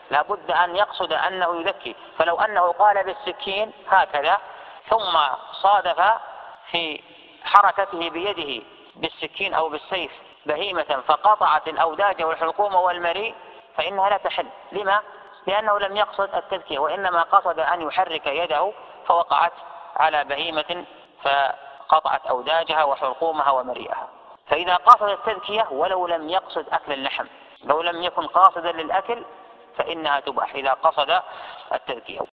لابد أن يقصد أنه يذكي. فلو أنه قال بالسكين هكذا ثم صادف في حركته بيده بالسكين أو بالسيف بهيمة فقطعت الأوداج والحلقوم والمريء فإنها لا تحل. لما؟ لأنه لم يقصد التذكية، وإنما قصد أن يحرك يده فوقعت على بهيمة فقطعت أوداجها وحلقومها ومريئها. فإذا قصد التذكية ولو لم يقصد أكل اللحم، لو لم يكن قاصدا للأكل فإنها تباح إذا قصد التذكية.